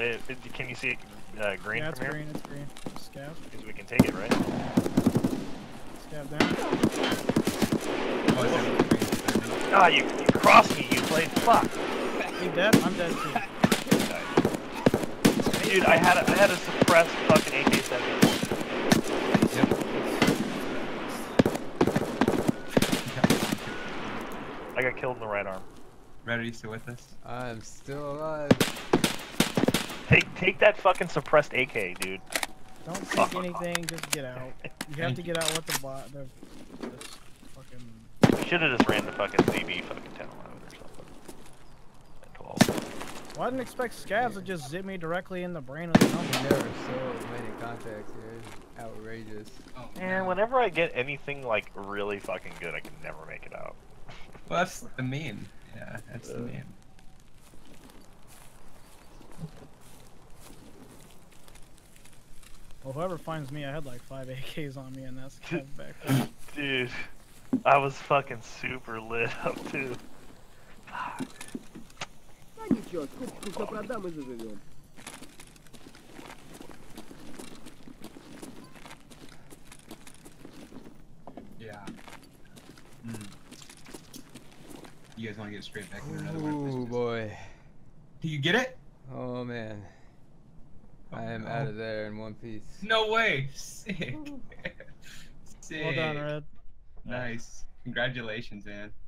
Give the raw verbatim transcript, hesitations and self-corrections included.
It, it, can you see it uh, green Yeah, it's from here? green, it's green. Scab. Because we can take it, right? Scab down. Oh, it's in green. Ah, you, you crossed me, you played. Fuck. You dead? I'm dead too. Dude, I had a, I had a suppressed fucking A K seventy-four. Yep. I got killed in the right arm. Red, are you still with us? I'm still alive. Take take that fucking suppressed A K, dude. Don't take anything, just get out. You have to get out with the bot. The, this fucking. We should have just ran the fucking Z B fucking ten eleven or something. At twelve. Well, I didn't expect scabs to just zip me directly in the brain of the We number. never so many contacts here. Outrageous. Oh, And no. whenever I get anything like really fucking good, I can never make it out. Well, that's the meme. Yeah, that's the Uh. meme. Well, whoever finds me, I had like five A Ks on me, and that's scabs back there. Dude, I was fucking super lit up too. Fuck. Да ничего, скупку все продам и заживем. Yeah. Mm. You guys want to get straight back into another one? Ooh boy. Do you get it? Oh man. Oh, I am no. out of there in one piece. No way! Sick. Sick. Well done, Red. Nice. Congratulations, man.